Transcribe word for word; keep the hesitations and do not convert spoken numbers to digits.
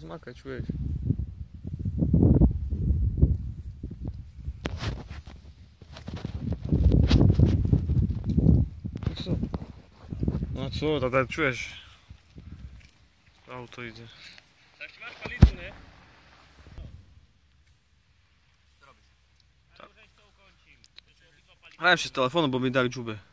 zmakać, czujesz. No co? No co, to tak czujesz? Auto idzie. Tak, masz palicu, nie? Co robisz? Tak. Dałem się z telefonu, bo mi dali dżubę.